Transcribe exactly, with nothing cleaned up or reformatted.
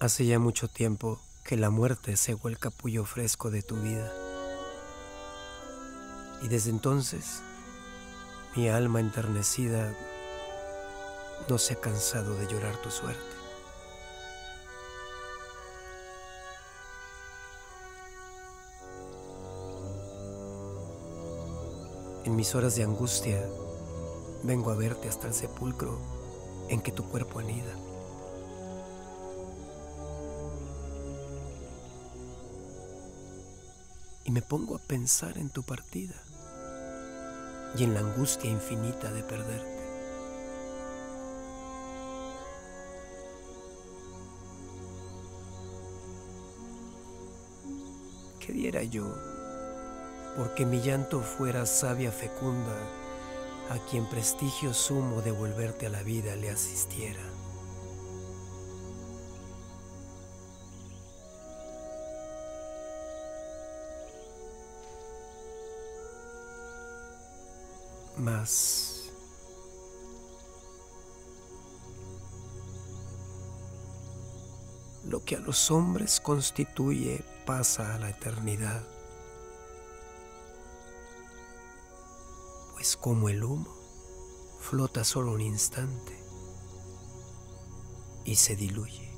Hace ya mucho tiempo que la muerte cegó el capullo fresco de tu vida. Y desde entonces, mi alma enternecida no se ha cansado de llorar tu suerte. En mis horas de angustia, vengo a verte hasta el sepulcro en que tu cuerpo anida. Y me pongo a pensar en tu partida y en la angustia infinita de perderte. ¿Qué diera yo porque mi llanto fuera savia fecunda a quien prestigio sumo de volverte a la vida le asistiera? Mas lo que a los hombres constituye pasa a la eternidad, pues como el humo flota solo un instante y se diluye.